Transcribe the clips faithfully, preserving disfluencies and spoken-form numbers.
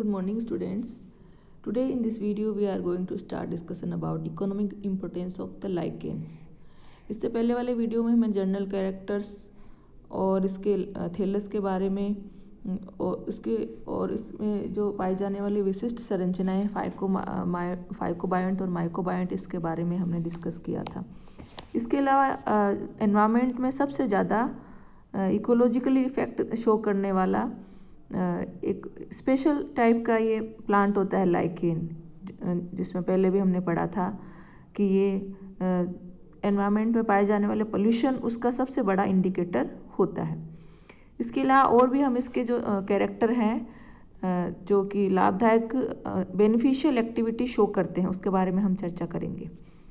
Good morning students. Today in this video we are going to start discussion about economic importance of the lichens. इससे पहले वाले video में मैं general characters और इसके thallus के बारे में और इसके और इसमें जो पाई जाने वाली विशिष्ट संरचनाएं फाइको फाइकोबायंट और माइकोबायंट इसके बारे में हमने डिस्कस किया था। इसके अलावा एनवायरनमेंट में सबसे ज़्यादा इकोलॉजिकली इफेक्ट शो करने वाला एक स्पेशल टाइप का ये प्लांट होता है लाइकेन, जिसमें पहले भी हमने पढ़ा था कि ये एनवायरनमेंट में पाए जाने वाले पोल्यूशन उसका सबसे बड़ा इंडिकेटर होता है। इसके अलावा और भी हम इसके जो कैरेक्टर हैं जो कि लाभदायक बेनिफिशियल एक्टिविटी शो करते हैं उसके बारे में हम चर्चा करेंगे।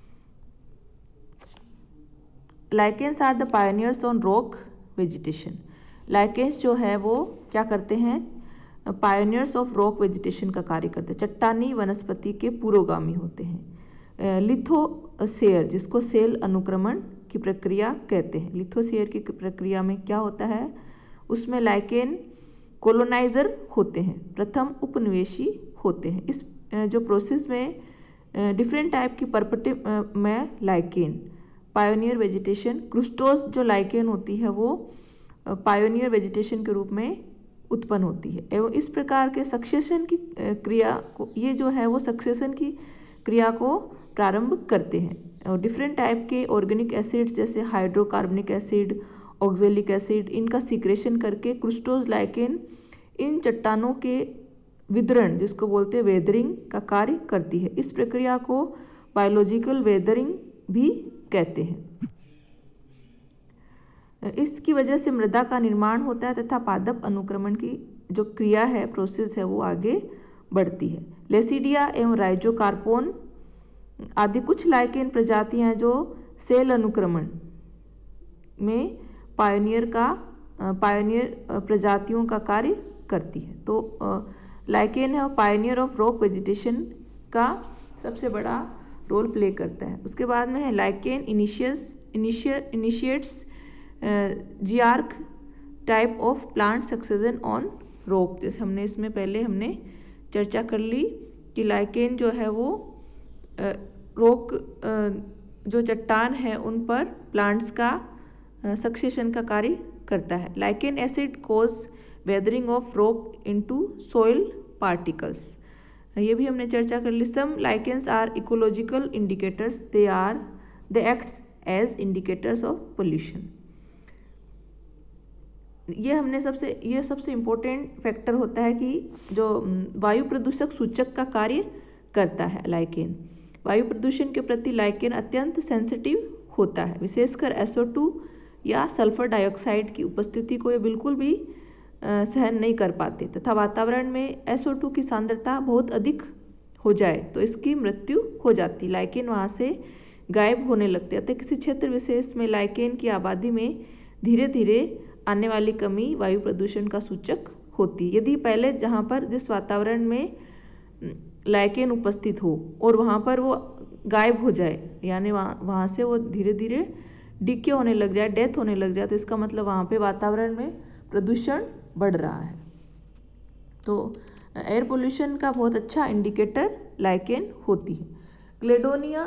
Lichens are the pioneers on rock vegetation. Lichens जो है वो क्या करते हैं, पायनियर्स ऑफ रॉक वेजिटेशन का कार्य करते हैं, चट्टानी वनस्पति के पुरोगामी होते हैं। लिथोसेयर जिसको सेल अनुक्रमण की प्रक्रिया कहते हैं, लिथोसेयर की प्रक्रिया में क्या होता है, उसमें लाइकेन कोलोनाइजर होते हैं, प्रथम उपनिवेशी होते हैं। इस जो प्रोसेस में डिफरेंट टाइप की पर्पटी में लाइकेन पायोनियर वेजिटेशन, क्रुस्टोस जो लाइकेन होती है वो पायोनियर वेजिटेशन के रूप में उत्पन्न होती है एवं इस प्रकार के सक्सेशन की क्रिया को ये जो है वो सक्सेशन की क्रिया को प्रारंभ करते हैं और डिफरेंट टाइप के ऑर्गेनिक एसिड्स जैसे हाइड्रोकार्बनिक एसिड, ऑक्जेलिक एसिड इनका सीक्रेशन करके क्रुस्टोस लाइकेन इन चट्टानों के विदरण जिसको बोलते हैं वेदरिंग का कार्य करती है। इस प्रक्रिया को बायोलॉजिकल वेदरिंग भी कहते हैं। इसकी वजह से मृदा का निर्माण होता है तथा पादप अनुक्रमण की जो क्रिया है, प्रोसेस है, वो आगे बढ़ती है। लेसिडिया एवं राइजोकार्पोन आदि कुछ लाइकेन प्रजातियां हैं जो सेल अनुक्रमण में पायोनियर का पायोनियर प्रजातियों का कार्य करती है। तो लाइकेन है पायोनियर ऑफ रॉक वेजिटेशन का सबसे बड़ा रोल प्ले करता है। उसके बाद में है लाइकेन इनिशियस initiates xerarch type of plant succession on rock. जैसे हमने इसमें पहले हमने चर्चा कर ली कि लाइकेन जो है वो रॉक जो चट्टान है उन पर प्लांट्स का सक्सेशन का कार्य करता है। Lichen acid cause weathering of rock into soil particles, ये भी हमने चर्चा कर ली। Some lichens are ecological indicators, they are they acts as indicators of pollution. ये हमने सबसे ये सबसे इम्पोर्टेंट फैक्टर होता है कि जो वायु प्रदूषक सूचक का कार्य करता है लाइकेन। वायु प्रदूषण के प्रति लाइकेन अत्यंत सेंसिटिव होता है, विशेषकर एस ओ टू या सल्फर डाइऑक्साइड की उपस्थिति को ये बिल्कुल भी आ, सहन नहीं कर पाते तथा वातावरण में एस ओ टू की सांद्रता बहुत अधिक हो जाए तो इसकी मृत्यु हो जाती, लाइकेन वहाँ से गायब होने लगते हैं। किसी क्षेत्र विशेष में लाइकेन की आबादी में धीरे धीरे आने वाली कमी वायु प्रदूषण का सूचक होती है। यदि पहले जहाँ पर जिस वातावरण में लाइकेन उपस्थित हो और वहाँ पर वो गायब हो जाए, यानी वहाँ वहाँ से वो धीरे धीरे डिके होने लग जाए, डेथ होने लग जाए, तो इसका मतलब वहाँ पे वातावरण में प्रदूषण बढ़ रहा है। तो एयर पोल्यूशन का बहुत अच्छा इंडिकेटर लाइकेन होती है। क्लेडोनिया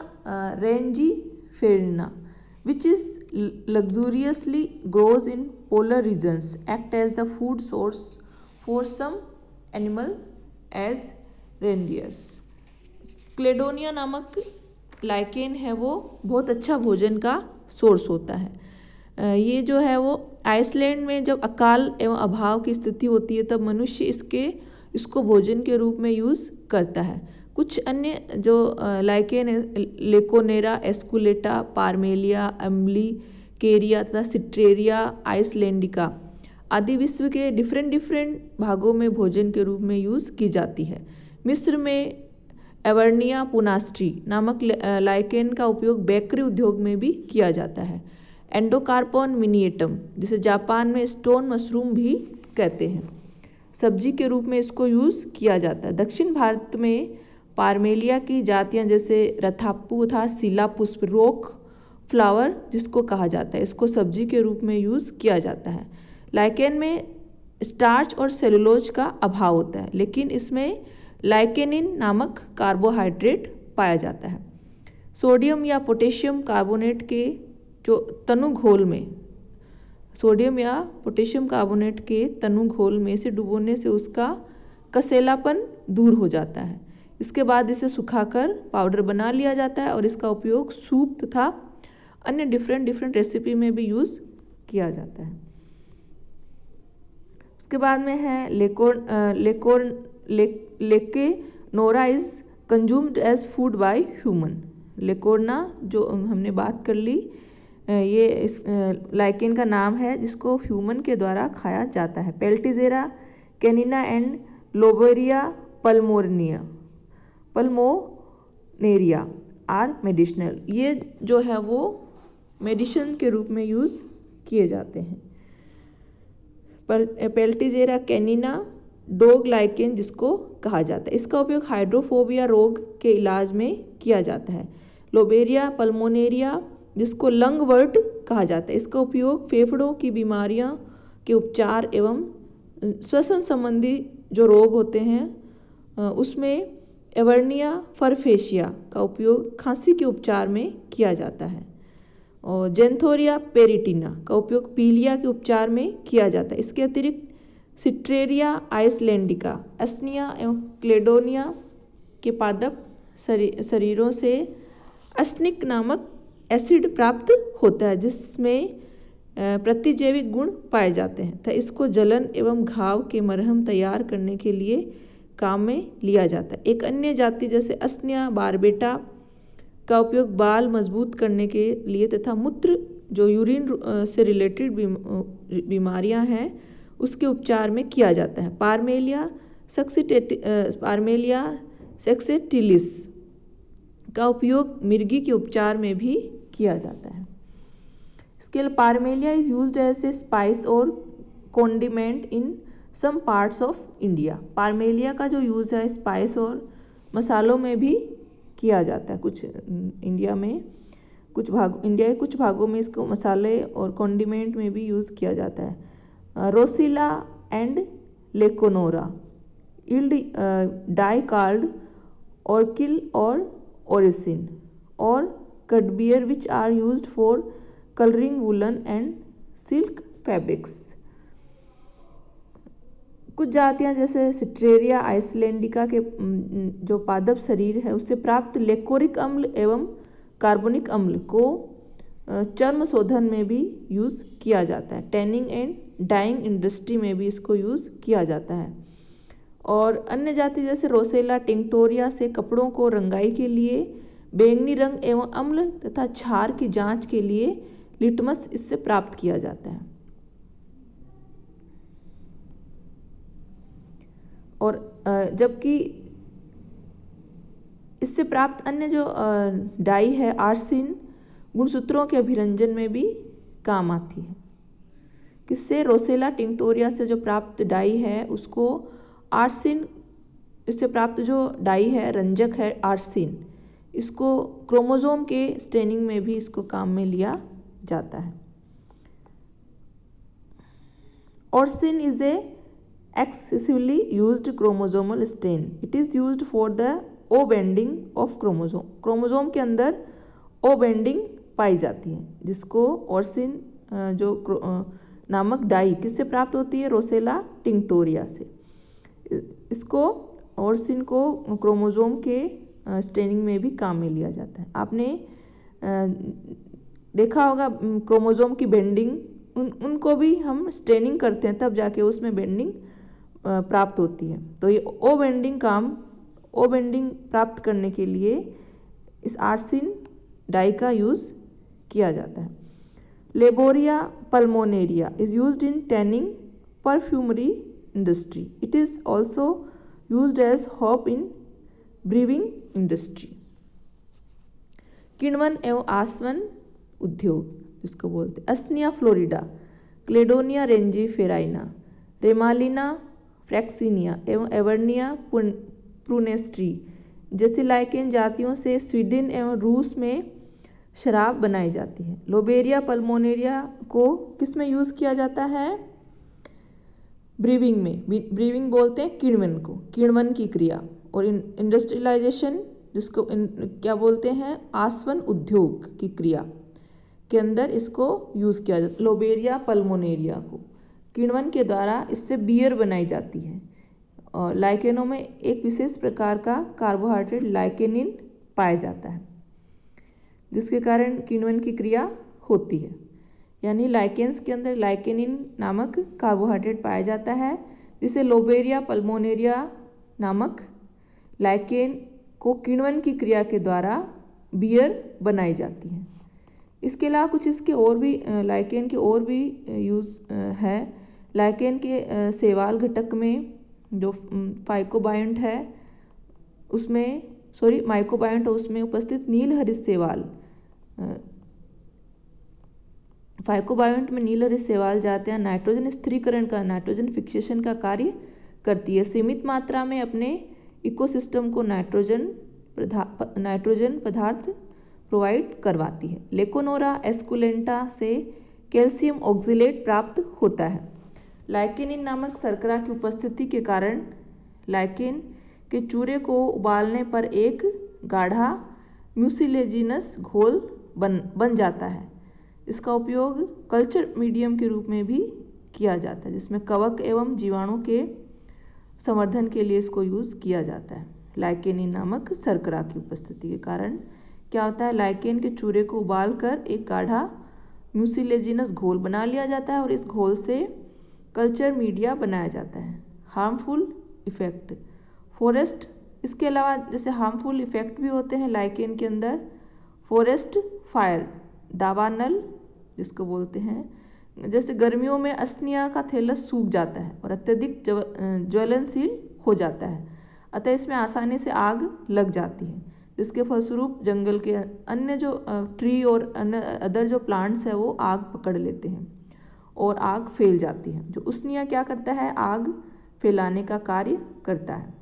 रेंजीफेरिना which is luxuriously grows in polar regions, act as the food source for some animal as reindeers. क्लेडोनिया नामक लाइकेन है वो बहुत अच्छा भोजन का सोर्स होता है। ये जो है वो आइसलैंड में जब अकाल एवं अभाव की स्थिति होती है तब मनुष्य इसके इसको भोजन के रूप में यूज़ करता है। कुछ अन्य जो लाइकेन लेकोनेरा एस्कुलेटा, पारमेलिया, अम्बली केरिया तथा सिट्रेरिया आइसलैंडिका आदि विश्व के डिफरेंट डिफरेंट भागों में भोजन के रूप में यूज़ की जाती है। मिस्र में एवर्निया पुनास्ट्री नामक लाइकेन का उपयोग बेकरी उद्योग में भी किया जाता है। एंडोकार्पोन मिनिएटम जिसे जापान में स्टोन मशरूम भी कहते हैं, सब्जी के रूप में इसको यूज़ किया जाता है। दक्षिण भारत में पारमेलिया की जातियां जैसे रथापू तथा सिला पुष्प रॉक फ्लावर जिसको कहा जाता है, इसको सब्जी के रूप में यूज़ किया जाता है। लाइकेन में स्टार्च और सेलुलोज का अभाव होता है, लेकिन इसमें लाइकेनिन नामक कार्बोहाइड्रेट पाया जाता है। सोडियम या पोटेशियम कार्बोनेट के जो तनु घोल में सोडियम या पोटेशियम कार्बोनेट के तनु घोल में से डुबोने से उसका कसेलापन दूर हो जाता है। इसके बाद इसे सुखाकर पाउडर बना लिया जाता है और इसका उपयोग सूप तथा अन्य डिफरेंट डिफरेंट रेसिपी में भी यूज़ किया जाता है। उसके बाद में है लेकोर लेकोर ले, Lecanora is consumed as food by human. Lecanora जो हमने बात कर ली, ये इस लाइकेन का नाम है जिसको ह्यूमन के द्वारा खाया जाता है। Peltigera canina and Lobaria pulmonaria pulmonaria are medicinal. ये जो है वो मेडिसिन के रूप में यूज़ किए जाते हैं। पेल्टिजेरा कैनिना डोग लाइकेन जिसको कहा जाता है, इसका उपयोग हाइड्रोफोबिया रोग के इलाज में किया जाता है। लोबेरिया पल्मोनेरिया जिसको लंगवर्ट कहा जाता है, इसका उपयोग फेफड़ों की बीमारियां के उपचार एवं श्वसन संबंधी जो रोग होते हैं उसमें एवर्निया फरफेशिया का उपयोग खांसी के उपचार में किया जाता है। और जेंथोरिया पेरिटिना का उपयोग पीलिया के उपचार में किया जाता है। इसके अतिरिक्त सिट्रेरिया आइसलैंडिका, एस्निया एवं क्लेडोनिया के पादप शरीरों से अस्निक नामक एसिड प्राप्त होता है जिसमें प्रतिजैविक गुण पाए जाते हैं तथा इसको जलन एवं घाव के मरहम तैयार करने के लिए काम में लिया जाता है। एक अन्य जाति जैसे अस्निया बारबेटा का उपयोग बाल मजबूत करने के लिए तथा मूत्र जो यूरिन से रिलेटेड बीमारियां हैं उसके उपचार में किया जाता है। पार्मेलिया सक्सिटेटि पार्मेलिया सेक्सेटिलिस का उपयोग मिर्गी के उपचार में भी किया जाता है। इसके लिए Parmelia is used as a spice और condiment in some parts of India. Parmelia का जो यूज़ है स्पाइस और मसालों में भी किया जाता है। कुछ इंडिया में कुछ भाग इंडिया के कुछ भागों में इसको मसाले और कॉन्डिमेंट में भी यूज़ किया जाता है। Roccella and Lecanora yield dye called orchil और ओरिसिन और cudbear which are used for colouring woollen and silk fabrics. कुछ जातियां जैसे सिट्रेरिया आइसलैंडिका के जो पादप शरीर है उससे प्राप्त लेकोरिक अम्ल एवं कार्बोनिक अम्ल को चर्म शोधन में भी यूज़ किया जाता है। टैनिंग एंड डाइंग इंडस्ट्री में भी इसको यूज़ किया जाता है। और अन्य जाति जैसे रोसेला टिंक्टोरिया से कपड़ों को रंगाई के लिए, बैंगनी रंग एवं अम्ल तथा क्षार की जांच के लिए लिटमस इससे प्राप्त किया जाता है। और जबकि इससे प्राप्त अन्य जो डाई है आर्सिन गुणसूत्रों के अभिरंजन में भी काम आती है। किससे? रोसेला टिंक्टोरिया से जो प्राप्त डाई है उसको आर्सिन, इससे प्राप्त जो डाई है रंजक है आर्सिन, इसको क्रोमोसोम के स्टेनिंग में भी इसको काम में लिया जाता है। Orcein is a excessively used chromosomal stain. It is used for the O bending of chromosome. Chromosome के अंदर O bending पाई जाती है जिसको ऑर्सिन जो नामक डाई किससे प्राप्त होती है? रोसेला टिंक्टोरिया से। इसको ऑर्सिन को क्रोमोसोम के स्टेनिंग में भी काम में लिया जाता है। आपने देखा होगा क्रोमोसोम की बेंडिंग, उन उनको भी हम स्टेनिंग करते हैं तब जाके उसमें बेंडिंग प्राप्त होती है। तो ये ओ बेंडिंग काम ओ बेंडिंग प्राप्त करने के लिए इस आर्सिन डाई का यूज़ किया जाता है। Lobaria pulmonaria is used in tanning perfumery industry. It is also used as hop in brewing industry. किण्वन एवं आसवन उद्योग जिसको बोलते हैं। अस्निया फ्लोरिडा, क्लेडोनिया रेंजीफेराइना, रेमालिना फ्रैक्सिनिया एवं एवर्निया प्रूनेस्ट्री जैसी लाइकेन जातियों से स्वीडन एवं रूस में शराब बनाई जाती है। लोबेरिया पल्मोनेरिया को किस में यूज़ किया जाता है? ब्रीविंग में, ब्रीविंग बोलते हैं किण्वन को, किण्वन की क्रिया। और इंडस्ट्रियलाइजेशन जिसको इन, क्या बोलते हैं, आसवन उद्योग की क्रिया के अंदर इसको यूज़ किया जाता है। लोबेरिया पल्मोनेरिया को किण्वन के द्वारा इससे बियर बनाई जाती है। और लाइकेनों में एक विशेष प्रकार का कार्बोहाइड्रेट लाइकेनिन पाया जाता है जिसके कारण किण्वन की क्रिया होती है। यानी लाइकेन्स के अंदर लाइकेनिन नामक कार्बोहाइड्रेट पाया जाता है जिसे लोबेरिया पल्मोनेरिया नामक लाइकेन को किण्वन की क्रिया के द्वारा बियर बनाई जाती है। इसके अलावा कुछ इसके और भी लाइकेन के और भी यूज़ है। लाइकेन के शैवाल घटक में जो फाइकोबायोंट है उसमें सॉरी माइकोबायोंट है उसमें उपस्थित नील हरित शैवाल, फाइकोबायोंट में नील हरित शैवाल जातियां नाइट्रोजन स्थिरीकरण का, नाइट्रोजन फिक्सेशन का कार्य करती है। सीमित मात्रा में अपने इकोसिस्टम को नाइट्रोजन नाइट्रोजन पदार्थ प्रोवाइड करवाती है। लेकोनोरा एस्कुलेंटा से कैल्शियम ऑक्जिलेट प्राप्त होता है। लाइकेनिन नामक शर्करा की उपस्थिति के कारण लाइकेन के चूरे को उबालने पर एक गाढ़ा म्यूसिलेजिनस घोल बन बन जाता है। इसका उपयोग कल्चर मीडियम के रूप में भी किया जाता है जिसमें कवक एवं जीवाणु के संवर्धन के लिए इसको यूज़ किया जाता है। लाइकेनिन नामक शर्करा की उपस्थिति के कारण क्या होता है, लाइकेन के चूरे को उबालकर एक गाढ़ा म्यूसिलेजिनस घोल बना लिया जाता है और इस घोल से कल्चर मीडिया बनाया जाता है। हार्मफुल इफेक्ट फॉरेस्ट, इसके अलावा जैसे हार्मफुल इफेक्ट भी होते हैं लाइकेन के अंदर। फॉरेस्ट फायर, दावानल जिसको बोलते हैं, जैसे गर्मियों में अस्निया का थैलस सूख जाता है और अत्यधिक ज्वलनशील हो जाता है, अतः इसमें आसानी से आग लग जाती है जिसके फलस्वरूप जंगल के अन्य जो ट्री और अन्य अदर जो प्लांट्स है वो आग पकड़ लेते हैं और आग फैल जाती है। जो उष्णीय क्या करता है, आग फैलाने का कार्य करता है।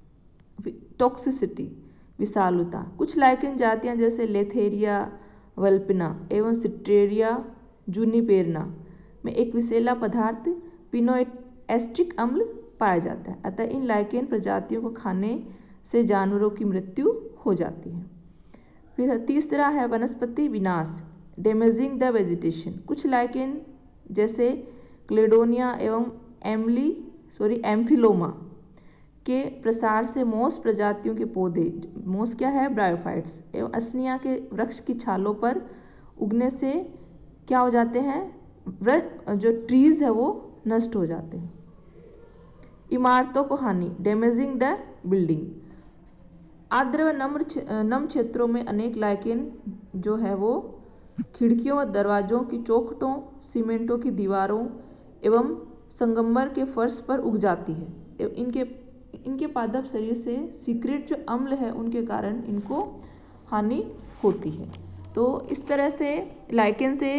टॉक्सिसिटी विषालुता, कुछ लाइकेन जातियां जैसे लेथेरिया वल्पिना एवं सिट्रेरिया जूनिपेरना में एक विषैला पदार्थ पिनोएस्टिक अम्ल पाया जाता है, अतः इन लाइकेन प्रजातियों को खाने से जानवरों की मृत्यु हो जाती है। फिर तीसरा है वनस्पति विनाश, डैमेजिंग द वेजिटेशन। कुछ लाइकेन जैसे क्लेडोनिया एवं एमली सॉरी एम्फिलोमा के प्रसार से मोस प्रजातियों के पौधे, मोस क्या है, ब्रायोफाइट्स, एवं अस्निया के वृक्ष की छालों पर उगने से क्या हो जाते हैं, जो ट्रीज है वो नष्ट हो जाते हैं। इमारतों को हानि, डैमेजिंग द बिल्डिंग। आर्द्र व नम्र नम क्षेत्रों में अनेक लाइकेन जो है वो खिड़कियों व दरवाजों की चौखटों, सीमेंटों की दीवारों एवं संगमर के फर्श पर उग जाती है। इनके इनके पादप शरीर से सीक्रेट जो अम्ल है उनके कारण इनको हानि होती है। तो इस तरह से लाइकेन से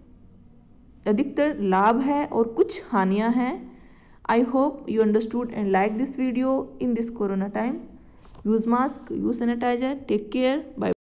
अधिकतर लाभ है और कुछ हानियां हैं। I hope you understood and like this video in this corona time. Use mask, use sanitizer, take care, bye.